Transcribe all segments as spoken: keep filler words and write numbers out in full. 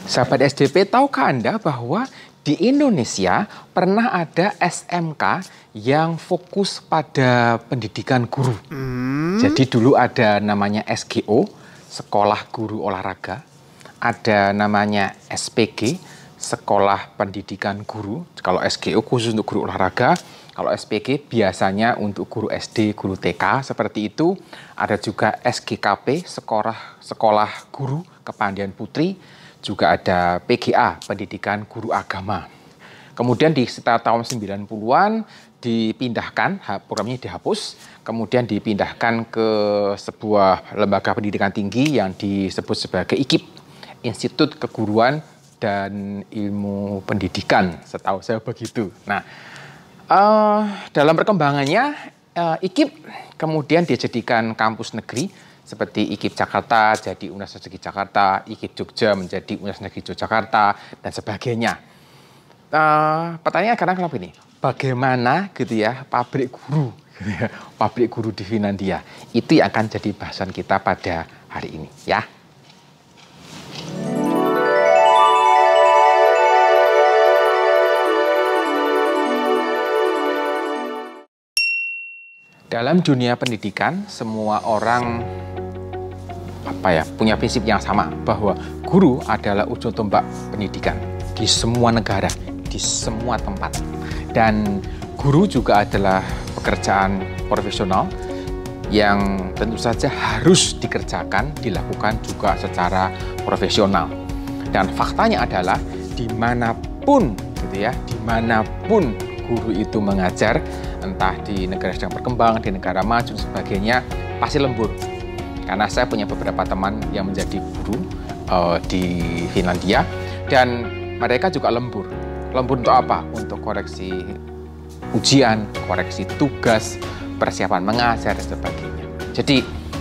Sahabat S D P, tahukah Anda bahwa di Indonesia pernah ada S M K yang fokus pada pendidikan guru? Hmm. Jadi dulu ada namanya S G O, Sekolah Guru Olahraga. Ada namanya S P G, Sekolah Pendidikan Guru. Kalau S G O khusus untuk guru olahraga. Kalau S P G biasanya untuk guru S D, guru T K, seperti itu. Ada juga S G K P, Sekolah, Sekolah Guru Kepandaian Putri. Juga ada P G A, Pendidikan Guru Agama. Kemudian di sekitar tahun sembilan puluhan dipindahkan, programnya dihapus. Kemudian dipindahkan ke sebuah lembaga pendidikan tinggi yang disebut sebagai I K I P, Institut Keguruan dan Ilmu Pendidikan, setahu saya begitu. Nah, uh, dalam perkembangannya uh, I K I P kemudian dijadikan kampus negeri, seperti I K I P Jakarta jadi Universitas Negeri Jakarta, I K I P Jogja menjadi Universitas Negeri Yogyakarta, dan sebagainya. Uh, pertanyaannya kadang kenapa ini? Bagaimana gitu ya pabrik guru, gitu ya, pabrik guru di Finlandia? Itu yang akan jadi bahasan kita pada hari ini, ya. Dalam dunia pendidikan, semua orang apa ya punya prinsip yang sama, bahwa guru adalah ujung tombak pendidikan di semua negara, di semua tempat. Dan guru juga adalah pekerjaan profesional yang tentu saja harus dikerjakan, dilakukan juga secara profesional. Dan faktanya adalah dimanapun gitu ya, dimanapun guru itu mengajar, entah di negara sedang berkembang, di negara maju, dan sebagainya, pasti lembur. Karena saya punya beberapa teman yang menjadi guru uh, di Finlandia, dan mereka juga lembur. Lembur untuk apa? Untuk koreksi ujian, koreksi tugas, persiapan mengajar, dan sebagainya. Jadi,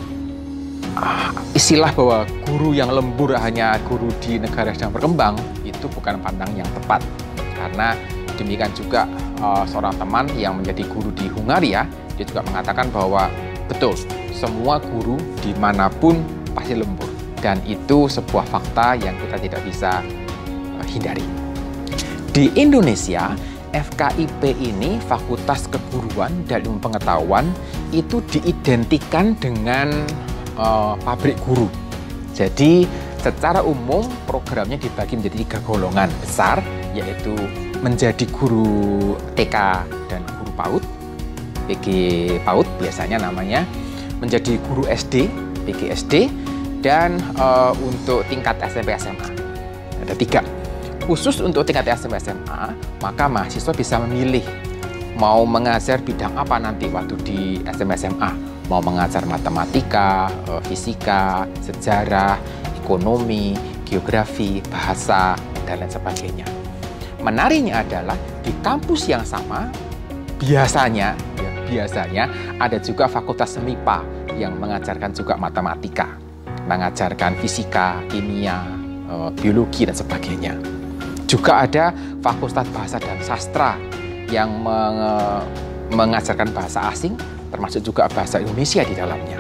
uh, istilah bahwa guru yang lembur hanya guru di negara sedang berkembang, itu bukan pandang yang tepat. Karena demikian juga uh, seorang teman yang menjadi guru di Hungaria, dia juga mengatakan bahwa betul, semua guru dimanapun pasti lembur. Dan itu sebuah fakta yang kita tidak bisa uh, hindari. Di Indonesia, F K I P ini, Fakultas Keguruan dan Ilmu Pengetahuan, itu diidentikan dengan uh, pabrik guru. Jadi, secara umum programnya dibagi menjadi tiga golongan besar, yaitu menjadi guru T K dan guru PAUD, P G PAUD biasanya namanya, menjadi guru S D, P G S D, dan uh, untuk tingkat S M P S M A. Ada tiga. Khusus untuk tingkat S M P S M A, maka mahasiswa bisa memilih mau mengajar bidang apa nanti waktu di S M P S M A. Mau mengajar matematika, fisika, sejarah, ekonomi, geografi, bahasa, dan lain sebagainya. Menariknya adalah di kampus yang sama, biasanya, ya, biasanya ada juga fakultas M I P A yang mengajarkan juga matematika, mengajarkan fisika, kimia, biologi, dan sebagainya. Juga ada fakultas bahasa dan sastra yang meng mengajarkan bahasa asing, termasuk juga bahasa Indonesia di dalamnya.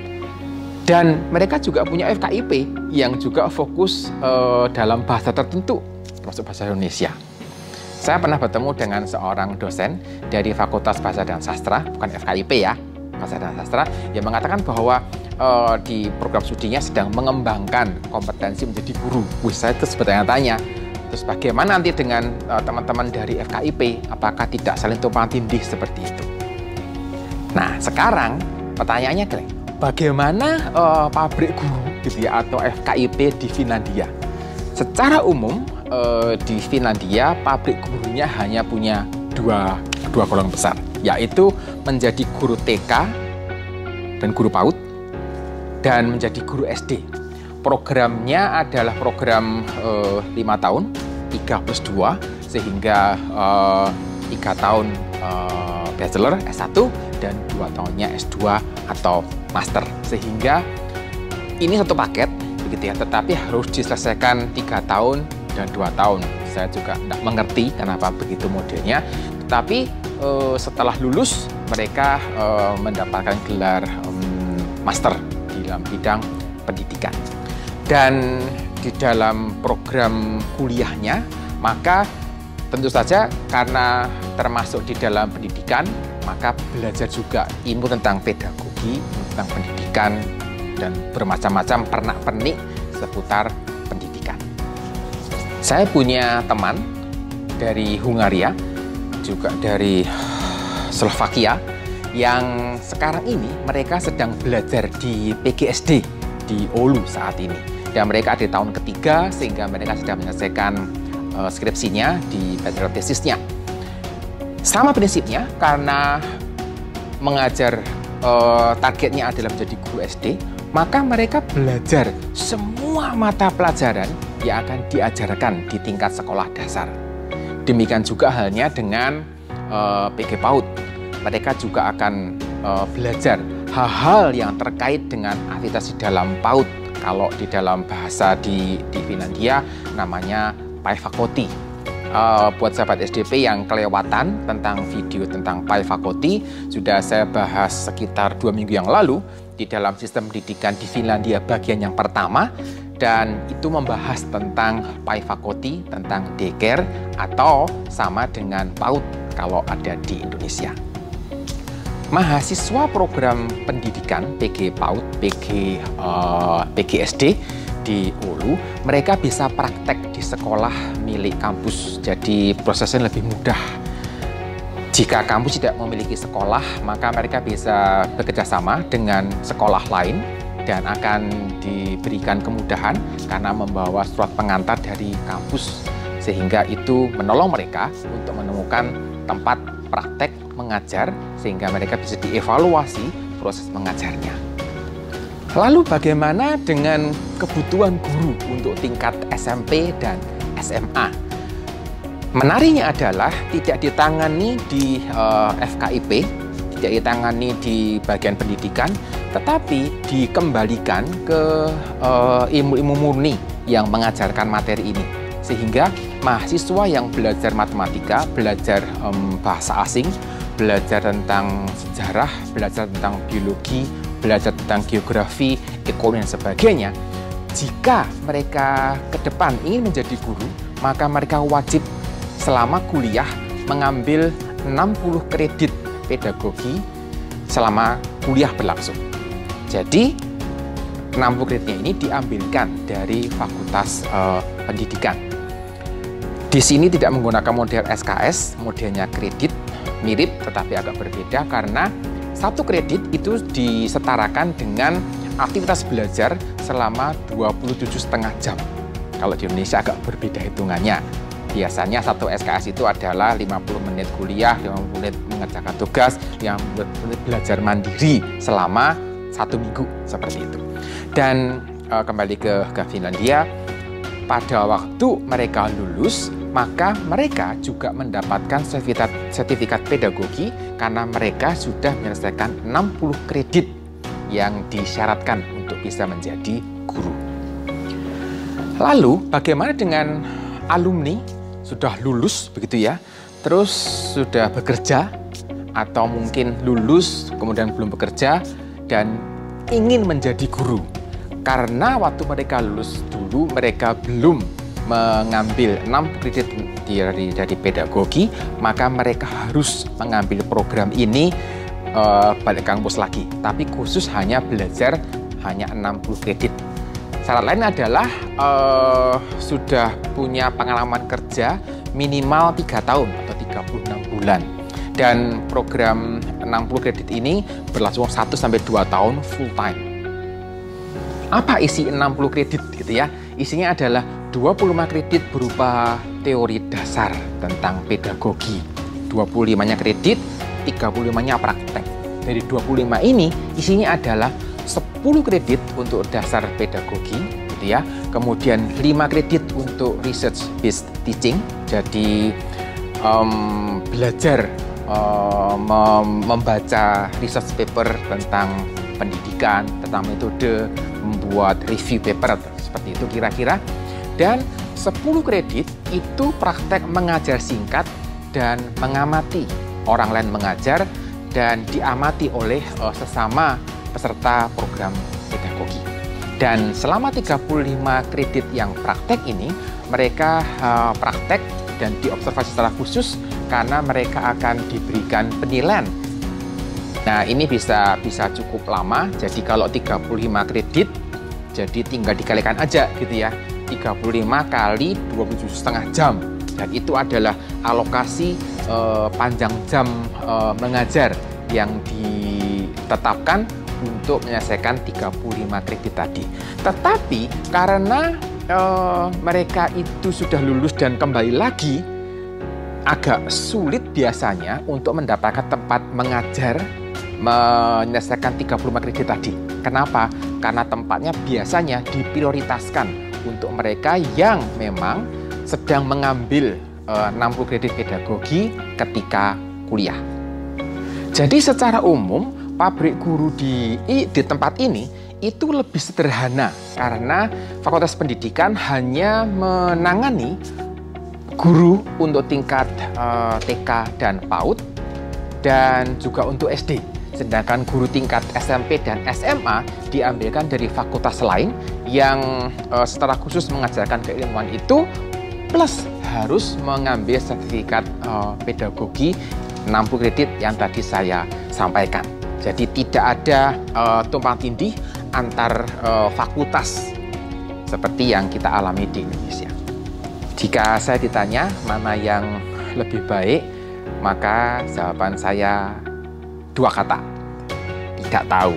Dan mereka juga punya F K I P yang juga fokus uh, dalam bahasa tertentu, termasuk bahasa Indonesia. Saya pernah bertemu dengan seorang dosen dari Fakultas Bahasa dan Sastra, bukan F K I P ya, Bahasa dan Sastra, yang mengatakan bahwa uh, di program studinya sedang mengembangkan kompetensi menjadi guru. Wih, saya terus bertanya-tanya, terus bagaimana nanti dengan teman-teman uh, dari F K I P, apakah tidak saling tumpang tindih seperti itu? Nah, sekarang pertanyaannya adalah, bagaimana uh, pabrik guru gitu ya, atau F K I P di Finlandia? Secara umum, di Finlandia pabrik gurunya hanya punya dua, dua golongan besar, yaitu menjadi guru T K dan guru PAUD, dan menjadi guru S D. Programnya adalah program uh, lima tahun, tiga plus dua, sehingga uh, tiga tahun uh, bachelor S satu dan dua tahunnya S dua atau master, sehingga ini satu paket begitu ya, tetapi harus diselesaikan tiga tahun dan dua tahun. Saya juga tidak mengerti kenapa begitu modelnya. Tetapi e, setelah lulus mereka e, mendapatkan gelar e, master di dalam bidang pendidikan. Dan di dalam program kuliahnya, maka tentu saja karena termasuk di dalam pendidikan, maka belajar juga ilmu tentang pedagogi, tentang pendidikan, dan bermacam-macam pernak-pernik seputar pendidikan. Saya punya teman dari Hungaria, juga dari Slovakia, yang sekarang ini mereka sedang belajar di P G S D di Oulu saat ini. Dan mereka di tahun ketiga, sehingga mereka sudah menyelesaikan uh, skripsinya di bachelor tesisnya. Sama prinsipnya, karena mengajar uh, targetnya adalah menjadi guru S D, maka mereka belajar semua mata pelajaran yang akan diajarkan di tingkat sekolah dasar. Demikian juga halnya dengan uh, P G PAUD. Mereka juga akan uh, belajar hal-hal yang terkait dengan aktivitas di dalam PAUD. Kalau di dalam bahasa di, di Finlandia namanya päiväkoti. Uh, buat sahabat S D P yang kelewatan tentang video tentang päiväkoti, sudah saya bahas sekitar dua minggu yang lalu di dalam sistem pendidikan di Finlandia bagian yang pertama, dan itu membahas tentang päiväkoti, tentang daycare atau sama dengan PAUD kalau ada di Indonesia. Mahasiswa program pendidikan P G PAUD, P G, uh, P G S D di Oulu, mereka bisa praktek di sekolah milik kampus, jadi prosesnya lebih mudah. Jika kampus tidak memiliki sekolah, maka mereka bisa bekerja sama dengan sekolah lain dan akan diberikan kemudahan karena membawa surat pengantar dari kampus, sehingga itu menolong mereka untuk menemukan tempat praktek mengajar, sehingga mereka bisa dievaluasi proses mengajarnya. Lalu bagaimana dengan kebutuhan guru untuk tingkat S M P dan S M A? Menariknya adalah tidak ditangani di uh, F K I P, tidak ditangani di bagian pendidikan, tetapi dikembalikan ke ilmu-ilmu uh, murni yang mengajarkan materi ini. Sehingga mahasiswa yang belajar matematika, belajar um, bahasa asing, belajar tentang sejarah, belajar tentang biologi, belajar tentang geografi, ekonomi, dan sebagainya, jika mereka ke depan ingin menjadi guru, maka mereka wajib selama kuliah mengambil enam puluh kredit pedagogi selama kuliah berlangsung. Jadi enam puluh kreditnya ini diambilkan dari Fakultas uh, Pendidikan. Di sini tidak menggunakan model S K S, modelnya kredit, mirip tetapi agak berbeda karena satu kredit itu disetarakan dengan aktivitas belajar selama dua puluh tujuh setengah jam. Kalau di Indonesia agak berbeda hitungannya. Biasanya satu S K S itu adalah lima puluh menit kuliah, lima puluh menit mengerjakan tugas, lima puluh menit belajar mandiri selama satu minggu, seperti itu. Dan e, kembali ke, ke Finlandia, pada waktu mereka lulus, maka mereka juga mendapatkan sertifikat, sertifikat pedagogi karena mereka sudah menyelesaikan enam puluh kredit yang disyaratkan untuk bisa menjadi guru. Lalu bagaimana dengan alumni sudah lulus begitu ya, terus sudah bekerja atau mungkin lulus kemudian belum bekerja dan ingin menjadi guru? Karena waktu mereka lulus dulu mereka belum mengambil enam kredit dari, dari pedagogi, maka mereka harus mengambil program ini uh, balik kampus lagi, tapi khusus hanya belajar hanya enam puluh kredit. Syarat lain adalah uh, sudah punya pengalaman kerja minimal tiga tahun atau tiga puluh enam bulan. Dan program enam puluh kredit ini berlangsung satu sampai dua tahun full time. Apa isi enam puluh kredit gitu ya? Isinya adalah dua puluh lima kredit berupa teori dasar tentang pedagogi. dua puluh limanya kredit, tiga puluh limanya praktek. Dari dua puluh lima ini isinya adalah sepuluh kredit untuk dasar pedagogi gitu ya. Kemudian lima kredit untuk research based teaching. Jadi um, belajar um, membaca research paper tentang pendidikan, tentang metode, membuat review paper seperti itu kira-kira. Dan sepuluh kredit itu praktek mengajar singkat dan mengamati orang lain mengajar dan diamati oleh uh, sesama peserta program pedagogi. Dan selama tiga puluh lima kredit yang praktek ini, mereka uh, praktek dan diobservasi secara khusus karena mereka akan diberikan penilaian. Nah, ini bisa bisa cukup lama. Jadi kalau tiga puluh lima kredit, jadi tinggal dikalikan aja gitu ya. tiga puluh lima kali dua puluh tujuh setengah jam. Dan itu adalah alokasi uh, panjang jam uh, mengajar yang ditetapkan untuk menyelesaikan tiga puluh lima kredit tadi. Tetapi karena Uh, mereka itu sudah lulus dan kembali lagi, agak sulit biasanya untuk mendapatkan tempat mengajar menyelesaikan tiga puluh lima kredit tadi. Kenapa? Karena tempatnya biasanya diprioritaskan untuk mereka yang memang sedang mengambil uh, enam puluh kredit pedagogi ketika kuliah. Jadi secara umum pabrik guru di, di tempat ini itu lebih sederhana karena Fakultas Pendidikan hanya menangani guru untuk tingkat uh, T K dan PAUD dan juga untuk S D. Sedangkan guru tingkat S M P dan S M A diambilkan dari fakultas lain yang uh, secara khusus mengajarkan keilmuan itu, plus harus mengambil sertifikat uh, pedagogi enam puluh kredit yang tadi saya sampaikan. Jadi tidak ada uh, tumpang tindih antar uh, fakultas seperti yang kita alami di Indonesia. Jika saya ditanya mana yang lebih baik, maka jawaban saya dua kata, tidak tahu.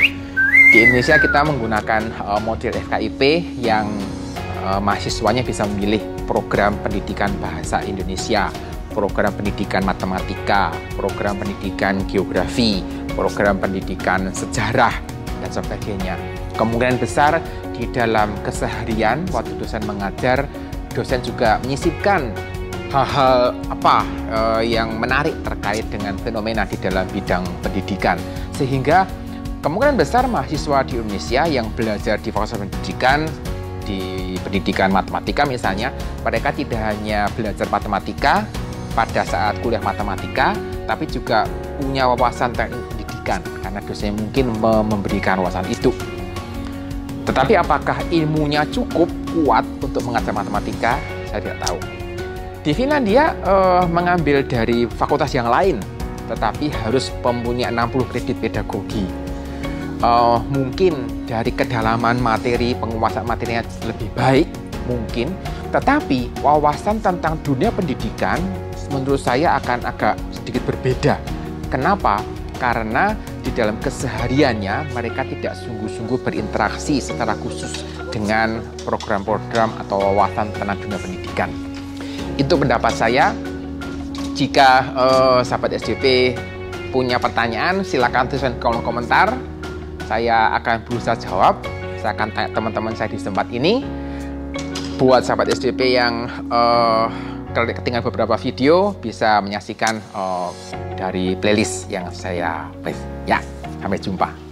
Di Indonesia kita menggunakan uh, model F K I P yang uh, mahasiswanya bisa memilih program pendidikan bahasa Indonesia, program pendidikan matematika, program pendidikan geografi, program pendidikan sejarah, dan sebagainya. Kemungkinan besar di dalam keseharian waktu dosen mengajar, dosen juga menyisipkan hal-hal apa eh, yang menarik terkait dengan fenomena di dalam bidang pendidikan. Sehingga kemungkinan besar mahasiswa di Indonesia yang belajar di Fakultas Pendidikan, di pendidikan matematika misalnya, mereka tidak hanya belajar matematika pada saat kuliah matematika, tapi juga punya wawasan teknik pendidikan karena dosennya mungkin memberikan wawasan itu. Tetapi apakah ilmunya cukup kuat untuk mengajar matematika? Saya tidak tahu. Di Finlandia eh, mengambil dari fakultas yang lain, tetapi harus mempunyai enam puluh kredit pedagogi. Eh, mungkin dari kedalaman materi, penguasaan materinya lebih baik, mungkin. Tetapi wawasan tentang dunia pendidikan menurut saya akan agak sedikit berbeda. Kenapa? Karena di dalam kesehariannya mereka tidak sungguh-sungguh berinteraksi secara khusus dengan program-program atau wawasan tentang dunia pendidikan. Itu pendapat saya. Jika eh, sahabat S D P punya pertanyaan, silakan tuliskan kolom komentar. Saya akan berusaha jawab. Saya akan tanya teman-teman saya di tempat ini. Buat sahabat S D P yang eh, ketinggalan beberapa video, bisa menyaksikan uh, dari playlist yang saya play. Ya, sampai jumpa.